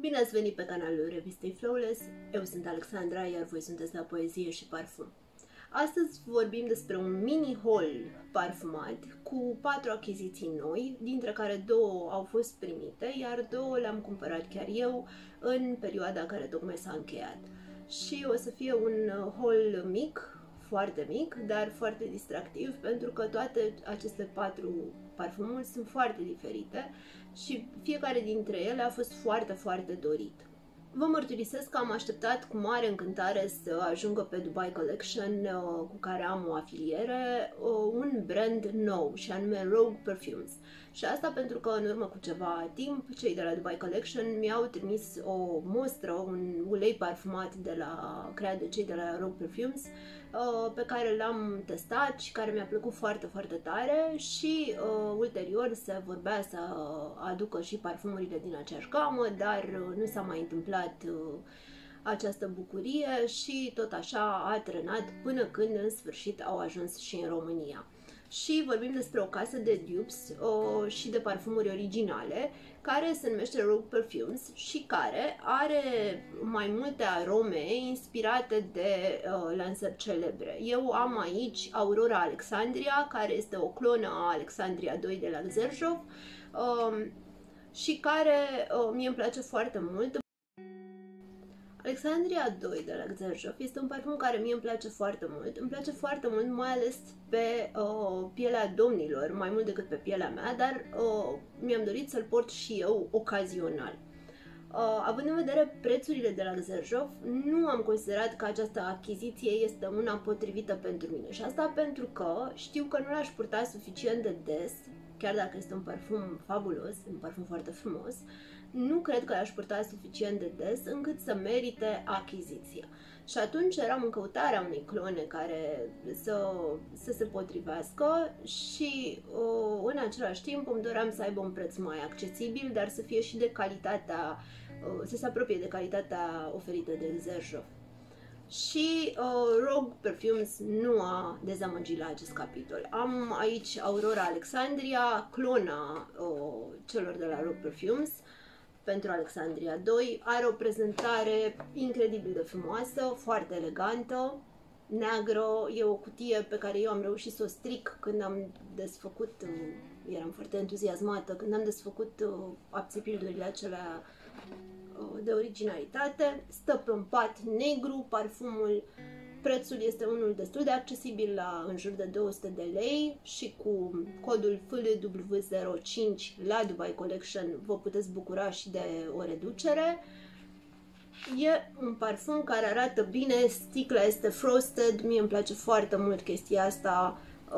Bine ați venit pe canalul revistei Flawless, eu sunt Alexandra, iar voi sunteți la Poezie și Parfum. Astăzi vorbim despre un mini-haul parfumat cu 4 achiziții noi, dintre care 2 au fost primite, iar 2 le-am cumpărat chiar eu în perioada care tocmai s-a încheiat. Și o să fie un haul mic, foarte mic, dar foarte distractiv, pentru că toate aceste 4 parfumuri sunt foarte diferite și fiecare dintre ele a fost foarte, foarte dorit. Vă mărturisesc că am așteptat cu mare încântare să ajungă pe Dubai Collection, cu care am o afiliere, un brand nou, și anume Rogue Perfumes. Și asta pentru că în urmă cu ceva timp, cei de la Dubai Collection mi-au trimis o mostră, un ulei parfumat creat de cei de la Rogue Perfumes, pe care l-am testat și care mi-a plăcut foarte, foarte tare și ulterior se vorbea să aducă și parfumurile din aceeași gamă, dar nu s-a mai întâmplat această bucurie și tot așa a trenat până când în sfârșit au ajuns și în România. Și vorbim despre o casă de dupes și de parfumuri originale care se numește Rogue Perfumes și care are mai multe arome inspirate de lansări celebre. Eu am aici Aurora Alexandria, care este o clonă a Alexandria 2 de la Xerjoff și care mie îmi place foarte mult. Alexandria 2 de la Xerjoff este un parfum care mie îmi place foarte mult. Îmi place foarte mult, mai ales pe pielea domnilor, mai mult decât pe pielea mea, dar mi-am dorit să-l port și eu ocazional. Având în vedere prețurile de la Xerjoff, nu am considerat că această achiziție este una potrivită pentru mine. Și asta pentru că știu că nu l-aș purta suficient de des, chiar dacă este un parfum fabulos, un parfum foarte frumos. Nu cred că l-aș purta suficient de des încât să merite achiziția. Și atunci eram în căutarea unei clone care să se potrivească și în același timp îmi doream să aibă un preț mai accesibil, dar să fie și de calitatea, să se apropie de calitatea oferită de Xerjoff. Și Rogue Perfumes nu a dezamăgit la acest capitol. Am aici Aurora Alexandria, clona celor de la Rogue Perfumes, pentru Alexandria 2. Are o prezentare incredibil de frumoasă, foarte elegantă, neagră. E o cutie pe care eu am reușit să o stric când am desfăcut, eram foarte entuziasmată, când am desfăcut abțipildurile acelea de originalitate. Stă pe un pat negru, parfumul, prețul este unul destul de accesibil, la în jur de 200 de lei, și cu codul FLW05 la Dubai Collection vă puteți bucura și de o reducere. E un parfum care arată bine, sticla este frosted, mie îmi place foarte mult chestia asta,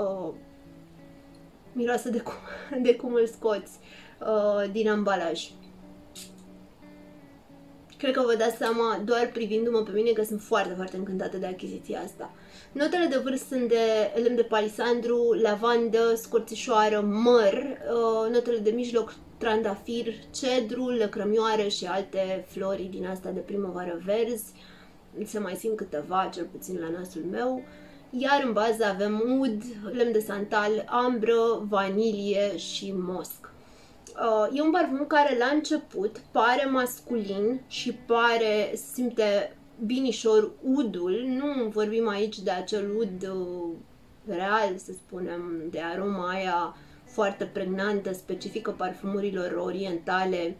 miroase de cum îl scoți din ambalaj. Cred că vă dați seama doar privindu-mă pe mine că sunt foarte, foarte încântată de achiziția asta. Notele de vârf sunt de lemn de palisandru, lavandă, scorțișoară, măr, notele de mijloc, trandafir, cedru, lăcrămioare și alte flori din asta de primăvară verzi. Se mai simt câteva, cel puțin la nasul meu. Iar în bază avem ud, lemn de santal, ambră, vanilie și mosc. E un parfum care la început pare masculin și simte binișor udul. Nu vorbim aici de acel ud real, să spunem, de aroma aia foarte pregnantă, specifică parfumurilor orientale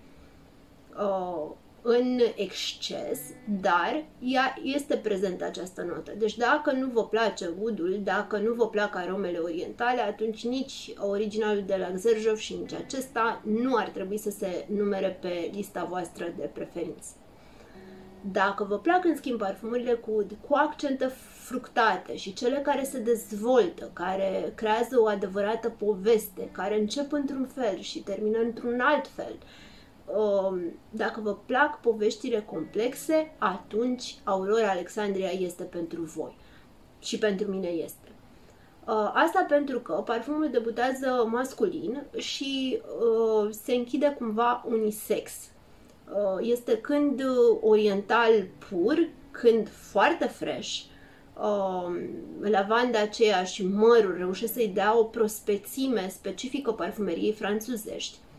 în exces, dar ea este prezentă, această notă. Deci dacă nu vă place udul, dacă nu vă plac aromele orientale, atunci nici originalul de la Xerjoff și nici acesta nu ar trebui să se numere pe lista voastră de preferințe. Dacă vă plac, în schimb, parfumurile cu ud, cu accente fructate și cele care se dezvoltă, care creează o adevărată poveste, care încep într-un fel și termină într-un alt fel, dacă vă plac poveștile complexe, atunci Aurora Alexandria este pentru voi. Și pentru mine este. Asta pentru că parfumul debutează masculin și se închide cumva unisex. Este când oriental pur, când foarte fresh, lavanda aceea și mărul reușesc să-i dea o prospețime specifică parfumeriei franțuzești.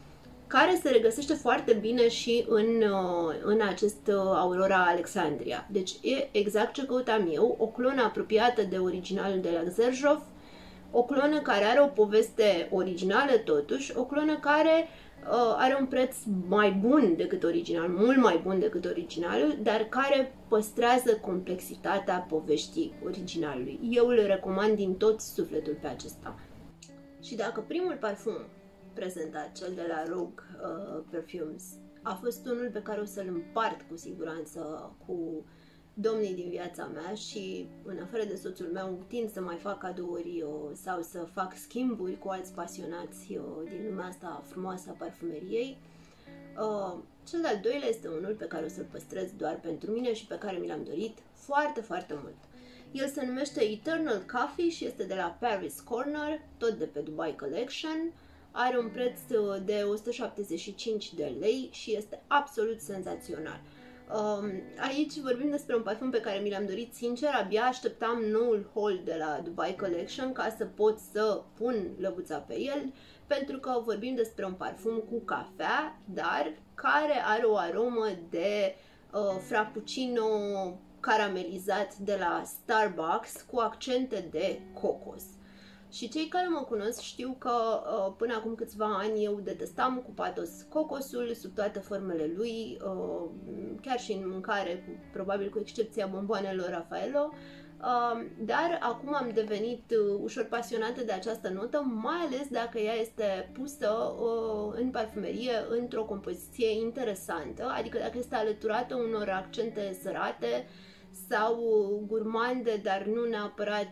care se regăsește foarte bine și în acest Aurora Alexandria. Deci e exact ce căutam eu, o clonă apropiată de originalul de la Xerjof, o clonă care are o poveste originală totuși, o clonă care are un preț mai bun decât original, mult mai bun decât originalul, dar care păstrează complexitatea poveștii originalului. Eu îl recomand din tot sufletul pe acesta. Și dacă primul parfum prezentat, cel de la Rogue Perfumes, a fost unul pe care o să-l împart cu siguranță cu domnii din viața mea și, în afară de soțul meu, tind să mai fac cadouri sau să fac schimburi cu alți pasionați din lumea asta frumoasă a parfumeriei. Cel de-al doilea este unul pe care o să-l păstrez doar pentru mine și pe care mi l-am dorit foarte, foarte mult. El se numește Eternal Coffee și este de la Paris Corner, tot de pe Dubai Collection. Are un preț de 175 de lei și este absolut senzațional. Aici vorbim despre un parfum pe care mi l-am dorit sincer, abia așteptam noul haul de la Dubai Collection ca să pot să pun lăbuța pe el, pentru că vorbim despre un parfum cu cafea, dar care are o aromă de frappuccino caramelizat de la Starbucks cu accente de cocos. Și cei care mă cunosc știu că până acum câțiva ani eu detestam cu patos cocosul sub toate formele lui, chiar și în mâncare, probabil cu excepția bomboanelor Raffaello, dar acum am devenit ușor pasionată de această notă, mai ales dacă ea este pusă în parfumerie într-o compoziție interesantă, adică dacă este alăturată unor accente sărate sau gurmande, dar nu neapărat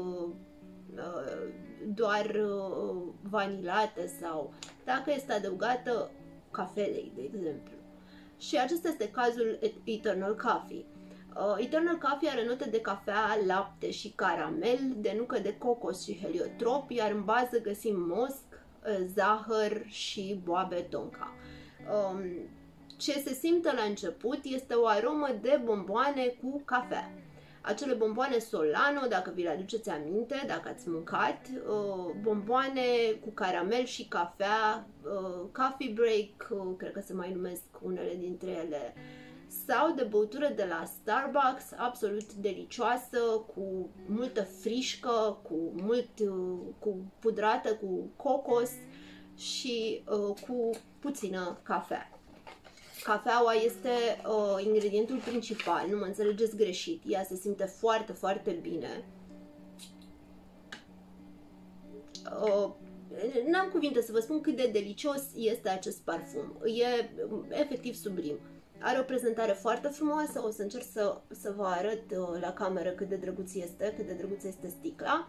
doar vanilate, sau dacă este adăugată cafelei, de exemplu. Și acesta este cazul Eternal Coffee. Eternal Coffee are note de cafea, lapte și caramel, de nucă de cocos și heliotrop, iar în bază găsim mosc, zahăr și boabe tonka. Ce se simte la început este o aromă de bomboane cu cafea. Acele bomboane Solano, dacă vi le aduceți aminte, dacă ați mâncat, bomboane cu caramel și cafea, coffee break, cred că se mai numesc unele dintre ele, sau de băutură de la Starbucks, absolut delicioasă, cu multă frișcă, cu pudrată cu cocos și cu puțină cafea. Cafeaua este ingredientul principal, nu mă înțelegeți greșit, ea se simte foarte, foarte bine. N-am cuvinte să vă spun cât de delicios este acest parfum, e efectiv sublim. Are o prezentare foarte frumoasă, o să încerc să vă arăt la cameră cât de drăguț este, cât de drăguț este sticla.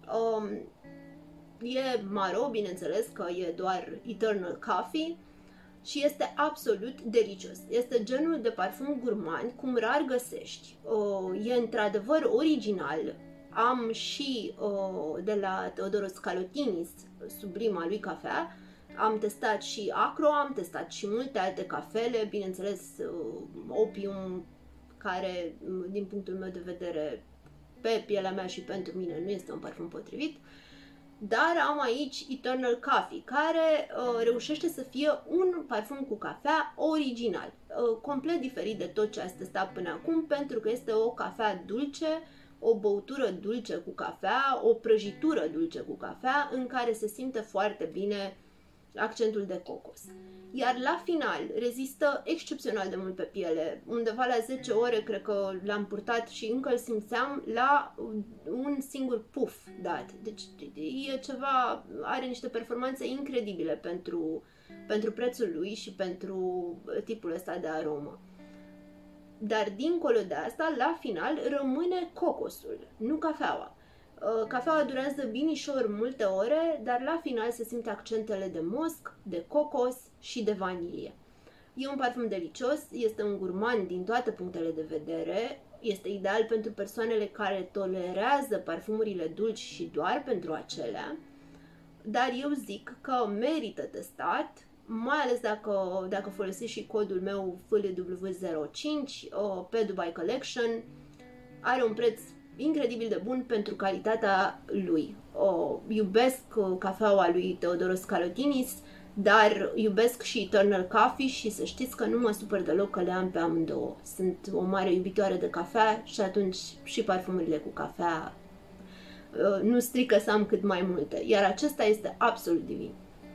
E maro, bineînțeles că e doar Eternal Coffee. Și este absolut delicios. Este genul de parfum gurmand cum rar găsești. E într-adevăr original. Am și de la Theodoros Kalotinis sublima lui cafea. Am testat și Acro, am testat și multe alte cafele, bineînțeles Opium, care din punctul meu de vedere pe pielea mea și pentru mine nu este un parfum potrivit. Dar am aici Eternal Coffee, care reușește să fie un parfum cu cafea original, complet diferit de tot ce ați testat până acum, pentru că este o cafea dulce, o băutură dulce cu cafea, o prăjitură dulce cu cafea, în care se simte foarte bine accentul de cocos. Iar la final rezistă excepțional de mult pe piele, undeva la 10 ore cred că l-am purtat și încă îl simțeam la un singur puf dat. Deci e ceva, are niște performanțe incredibile pentru prețul lui și pentru tipul ăsta de aromă. Dar dincolo de asta, la final rămâne cocosul, nu cafeaua. Cafeaua durează binișor multe ore, dar la final se simte accentele de mosc, de cocos și de vanilie. E un parfum delicios, este un gurmand din toate punctele de vedere, este ideal pentru persoanele care tolerează parfumurile dulci și doar pentru acelea, dar eu zic că merită testat, mai ales dacă folosiți și codul meu FLW05 pe Dubai Collection. Are un preț incredibil de bun pentru calitatea lui. Iubesc cafeaua lui Theodoros Kalotinis, dar iubesc și Eternal Coffee și să știți că nu mă supăr deloc că le am pe amândouă. Sunt o mare iubitoare de cafea și atunci și parfumurile cu cafea nu strică să am cât mai multe, iar acesta este absolut divin.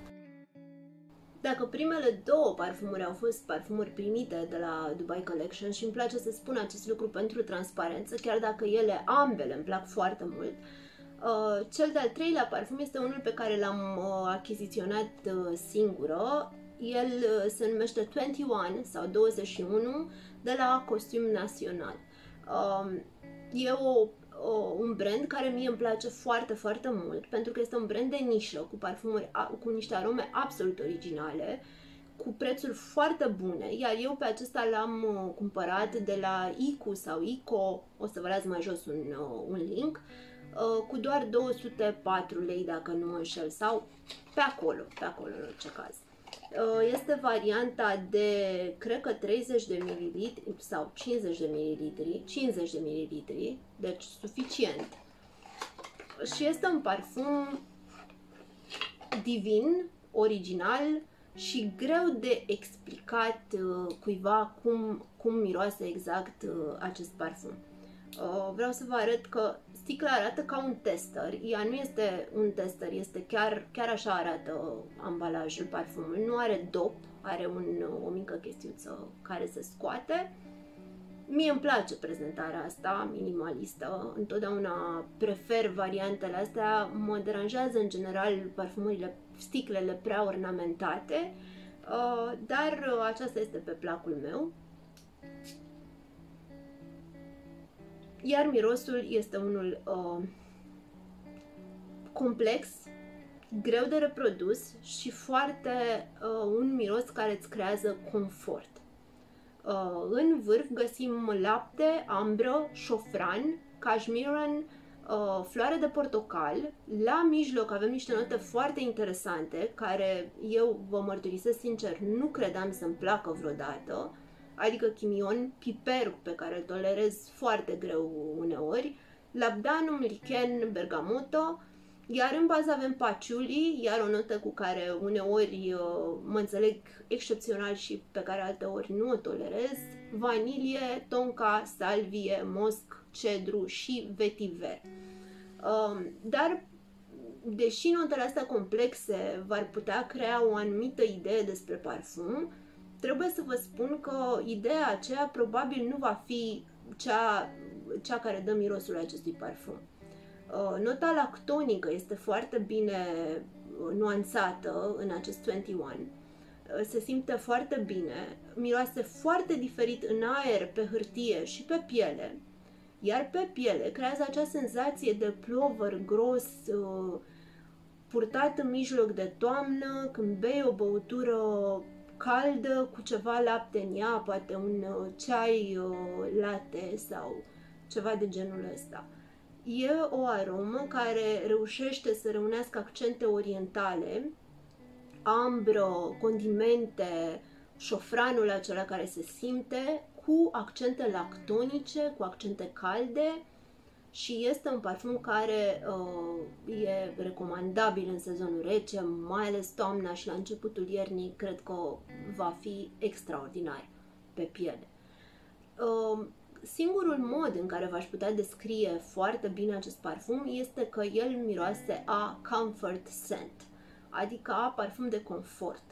Dacă primele două parfumuri au fost parfumuri primite de la Dubai Collection și îmi place să spun acest lucru pentru transparență, chiar dacă ele ambele îmi plac foarte mult, cel de-al treilea parfum este unul pe care l-am achiziționat singură. El se numește 21 sau 21 de la Costume Național. E un brand care mie îmi place foarte, foarte mult, pentru că este un brand de nișă, cu parfumuri, cu niște arome absolut originale, cu prețuri foarte bune, iar eu pe acesta l-am cumpărat de la ICU sau ICO, o să vă las mai jos un link, cu doar 204 lei, dacă nu mă înșel, sau pe acolo în orice caz. Este varianta de, cred că 30 de ml sau 50 de ml, 50 de ml, deci suficient. Și este un parfum divin, original și greu de explicat cuiva cum miroase exact acest parfum. Vreau să vă arăt că sticla arată ca un tester. Ea nu este un tester, este chiar așa arată ambalajul parfumului. Nu are dop, are o mică chestiuță care se scoate. Mie îmi place prezentarea asta minimalistă, întotdeauna prefer variantele astea. Mă deranjează în general parfumurile, sticlele prea ornamentate, dar aceasta este pe placul meu. Iar mirosul este unul complex, greu de reprodus și foarte un miros care îți creează confort. În vârf găsim lapte, ambră, șofran, cashmeran, floare de portocal. La mijloc avem niște note foarte interesante, care eu vă mărturisesc sincer, nu credeam să-mi placă vreodată. Adică chimion, piper pe care îl tolerez foarte greu uneori, labdanum, lichen, bergamotă, iar în bază avem patchouli, iar o notă cu care uneori mă înțeleg excepțional și pe care alteori nu o tolerez, vanilie, tonka, salvie, mosc, cedru și vetiver. Dar deși notele astea complexe v-ar putea crea o anumită idee despre parfum, trebuie să vă spun că ideea aceea probabil nu va fi cea care dă mirosul acestui parfum. Nota lactonică este foarte bine nuanțată în acest 21. Se simte foarte bine, miroase foarte diferit în aer, pe hârtie și pe piele, iar pe piele creează acea senzație de plover gros, purtat în mijloc de toamnă, când bei o băutură caldă cu ceva lapte în ea, poate un ceai latte sau ceva de genul ăsta. E o aromă care reușește să reunească accente orientale, ambră, condimente, șofranul acela care se simte, cu accente lactonice, cu accente calde, și este un parfum care e recomandabil în sezonul rece, mai ales toamna și la începutul iernii, cred că va fi extraordinar pe piele. Singurul mod în care v-aș putea descrie foarte bine acest parfum este că el miroase a comfort scent, adică a parfum de confort.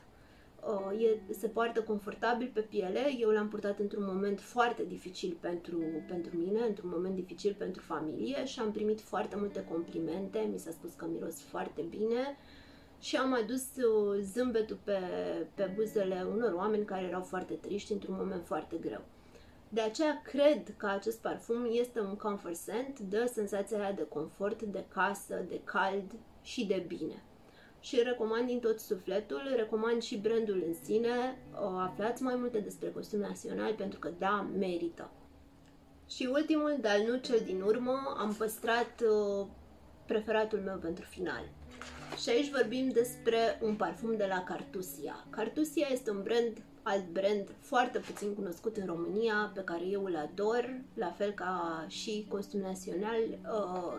Se poartă confortabil pe piele. Eu l-am purtat într-un moment foarte dificil pentru mine, într-un moment dificil pentru familie și am primit foarte multe complimente. Mi s-a spus că miros foarte bine și am adus zâmbetul pe buzele unor oameni care erau foarte triști într-un moment foarte greu. De aceea cred că acest parfum este un comfort scent, dă senzația aia de confort, de casă, de cald și de bine. Și recomand din tot sufletul, recomand și brandul în sine, aflați mai multe despre Costum Național pentru că da, merită. Și ultimul, dar nu cel din urmă, am păstrat preferatul meu pentru final. Și aici vorbim despre un parfum de la Cartusia. Cartusia este un alt brand foarte puțin cunoscut în România, pe care eu îl ador, la fel ca și Costum Național.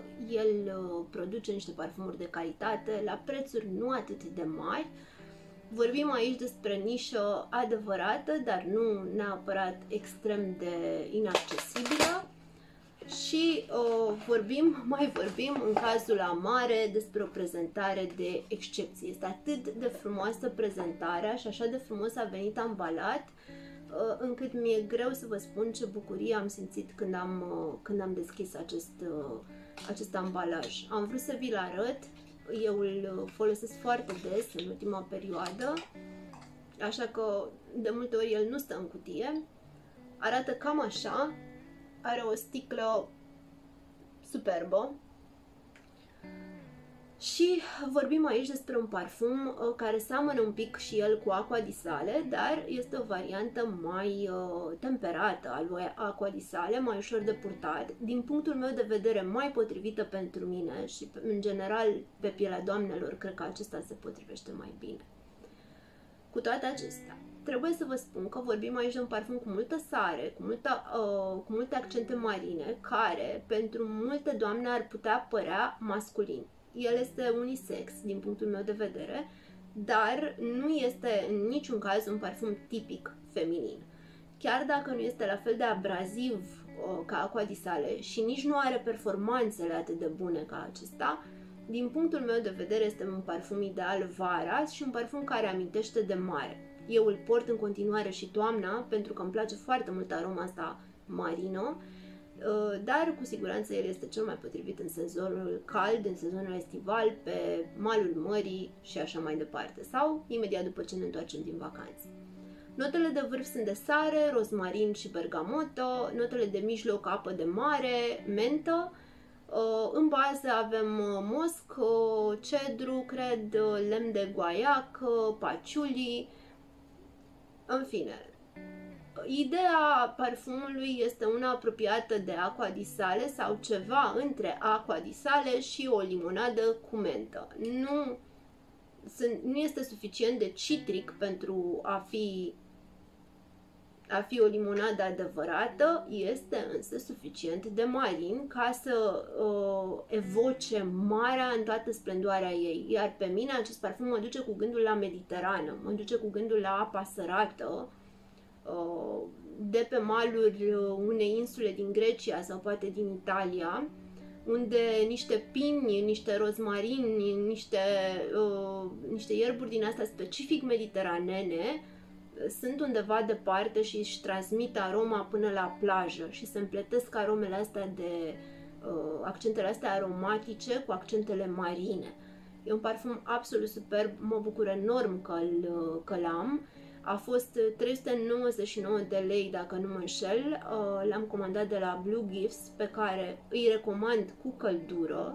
El produce niște parfumuri de calitate, la prețuri nu atât de mari, Vorbim aici despre nișă adevărată, dar nu neapărat extrem de inaccesibilă. Și mai vorbim în cazul Amare despre o prezentare de excepție. Este atât de frumoasă prezentarea și așa de frumos a venit ambalat, încât mi-e greu să vă spun ce bucurie am simțit când am deschis acest ambalaj. Am vrut să vi-l arăt, eu îl folosesc foarte des în ultima perioadă, așa că de multe ori el nu stă în cutie. Arată cam așa. Are o sticlă superbă și vorbim aici despre un parfum care seamănă un pic și el cu Acqua di Sale, dar este o variantă mai temperată a lui Acqua di Sale, mai ușor de purtat, din punctul meu de vedere mai potrivită pentru mine și în general pe pielea doamnelor cred că acesta se potrivește mai bine. Cu toate acestea, trebuie să vă spun că vorbim aici de un parfum cu multă sare, cu multe accente marine, care pentru multe doamne ar putea părea masculin. El este unisex din punctul meu de vedere, dar nu este în niciun caz un parfum tipic feminin. Chiar dacă nu este la fel de abraziv ca Acqua di Sale și nici nu are performanțele atât de bune ca acesta, din punctul meu de vedere este un parfum ideal vara și un parfum care amintește de mare. Eu îl port în continuare și toamna, pentru că îmi place foarte mult aroma asta marino, dar cu siguranță el este cel mai potrivit în sezonul cald, în sezonul estival, pe malul mării și așa mai departe, sau imediat după ce ne întoarcem din vacanță. Notele de vârf sunt de sare, rozmarin și bergamotto, notele de mijloc apă de mare, mentă. În bază avem mosc, cedru, cred, lemn de guaiac, paciuli. În fine, ideea parfumului este una apropiată de Acqua di Sale sau ceva între Acqua di Sale și o limonadă cu mentă. Nu este suficient de citric pentru a fi o limonadă adevărată, este însă suficient de marin ca să evoce marea în toată splendoarea ei. Iar pe mine acest parfum mă duce cu gândul la Mediterană, mă duce cu gândul la apa sărată, de pe maluri unei insule din Grecia sau poate din Italia, unde niște pini, niște rozmarini, niște ierburi din astea specific mediteranene sunt undeva departe și își transmit aroma până la plajă și se împletesc aromele astea accentele astea aromatice cu accentele marine. E un parfum absolut superb, mă bucur enorm că l-am. A fost 399 de lei, dacă nu mă înșel. L-am comandat de la Blue Gifts, pe care îi recomand cu căldură.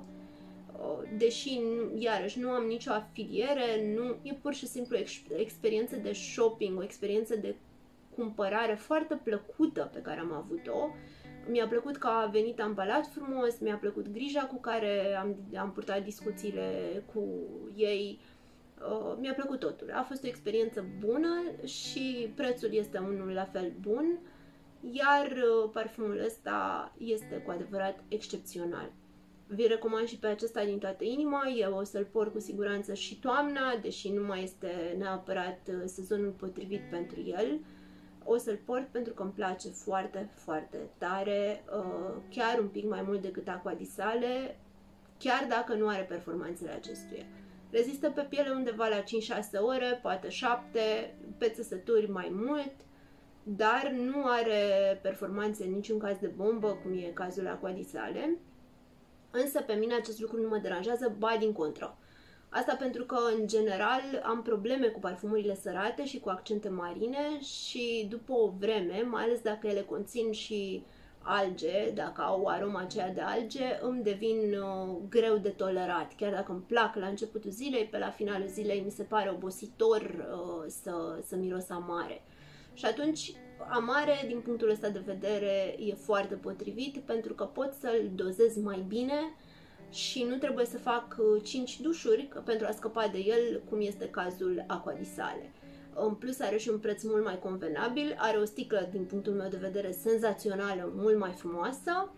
Deși, iarăși, nu am nicio afiliere, e pur și simplu o experiență de shopping, o experiență de cumpărare foarte plăcută pe care am avut-o. Mi-a plăcut că a venit ambalat frumos, mi-a plăcut grija cu care am purtat discuțiile cu ei, mi-a plăcut totul. A fost o experiență bună și prețul este unul la fel bun, iar parfumul ăsta este cu adevărat excepțional. Vi recomand și pe acesta din toată inima, eu o să-l port cu siguranță și toamna, deși nu mai este neapărat sezonul potrivit pentru el. O să-l port pentru că îmi place foarte, foarte tare, chiar un pic mai mult decât Acqua di Sale, chiar dacă nu are performanțele acestuia. Rezistă pe piele undeva la 5-6 ore, poate 7, pe țesături mai mult, dar nu are performanțe în niciun caz de bombă, cum e cazul Acqua di Sale. Însă pe mine acest lucru nu mă deranjează, ba din contră. Asta pentru că, în general, am probleme cu parfumurile sărate și cu accente marine și după o vreme, mai ales dacă ele conțin și alge, dacă au aroma aceea de alge, îmi devin greu de tolerat. Chiar dacă îmi plac la începutul zilei, pe la finalul zilei mi se pare obositor să miros amare. Și atunci, amare, din punctul ăsta de vedere, e foarte potrivit pentru că pot să-l dozez mai bine și nu trebuie să fac 5 dușuri pentru a scăpa de el, cum este cazul Acqua di Sale. În plus are și un preț mult mai convenabil, are o sticlă, din punctul meu de vedere, senzațională, mult mai frumoasă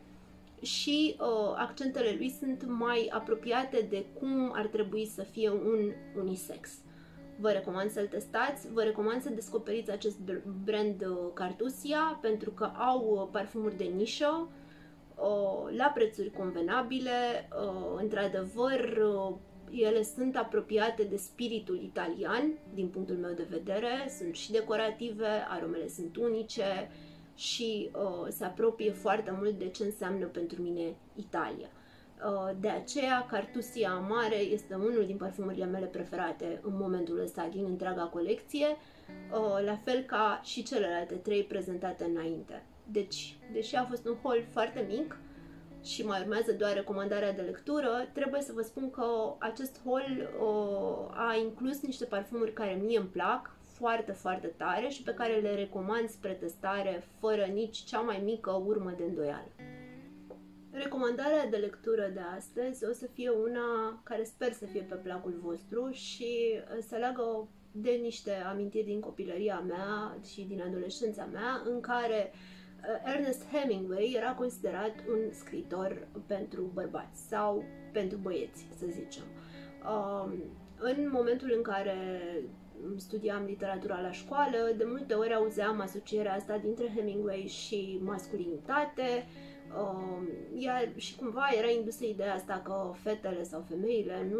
și accentele lui sunt mai apropiate de cum ar trebui să fie un unisex. Vă recomand să-l testați, vă recomand să descoperiți acest brand Cartusia pentru că au parfumuri de nișă la prețuri convenabile. Într-adevăr, ele sunt apropiate de spiritul italian, din punctul meu de vedere, sunt și decorative, aromele sunt unice și se apropie foarte mult de ce înseamnă pentru mine Italia. De aceea, Cartusia Amare este unul din parfumurile mele preferate în momentul ăsta din întreaga colecție, la fel ca și celelalte 3 prezentate înainte. Deci, deși a fost un haul foarte mic și mai urmează doar recomandarea de lectură, trebuie să vă spun că acest haul a inclus niște parfumuri care mie îmi plac foarte, foarte tare și pe care le recomand spre testare fără nici cea mai mică urmă de îndoială. Recomandarea de lectură de astăzi o să fie una care sper să fie pe placul vostru și să leagă de niște amintiri din copilăria mea și din adolescența mea, în care Ernest Hemingway era considerat un scriitor pentru bărbați sau pentru băieți, să zicem. În momentul în care studiam literatura la școală, de multe ori auzeam asocierea asta dintre Hemingway și masculinitate, iar și cumva era indusă ideea asta că fetele sau femeile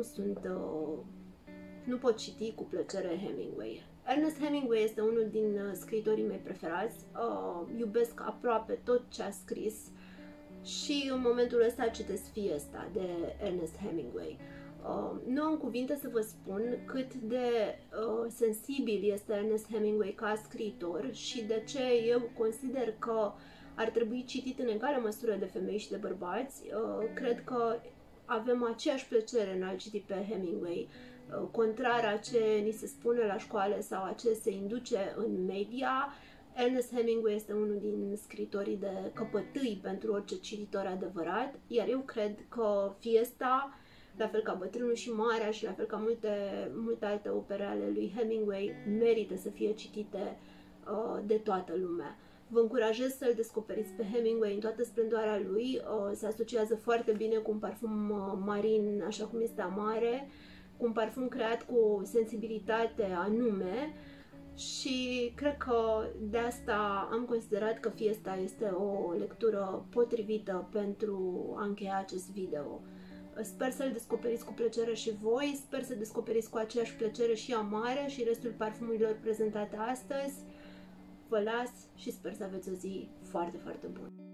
nu pot citi cu plăcere Hemingway. Ernest Hemingway este unul din scriitorii mei preferați, iubesc aproape tot ce a scris și în momentul ăsta citesc Fiesta de Ernest Hemingway. Nu am cuvinte să vă spun cât de sensibil este Ernest Hemingway ca scriitor și de ce eu consider că ar trebui citit în egală măsură de femei și de bărbați. Cred că avem aceeași plăcere în a citi pe Hemingway, contrar a ce ni se spune la școală sau a ce se induce în media. Ernest Hemingway este unul din scritorii de căpătâi pentru orice cititor adevărat, iar eu cred că Fiesta, la fel ca Bătrânul și Marea și la fel ca multe alte opere ale lui Hemingway, merită să fie citite de toată lumea. Vă încurajez să-l descoperiți pe Hemingway în toată splendoarea lui. Se asociază foarte bine cu un parfum marin, așa cum este Amare, cu un parfum creat cu o sensibilitate anume și cred că de asta am considerat că Fiesta este o lectură potrivită pentru a încheia acest video. Sper să-l descoperiți cu plăcere și voi, sper să descoperiți cu aceeași plăcere și Amare și restul parfumurilor prezentate astăzi. Vă las și sper să aveți o zi foarte, foarte bună!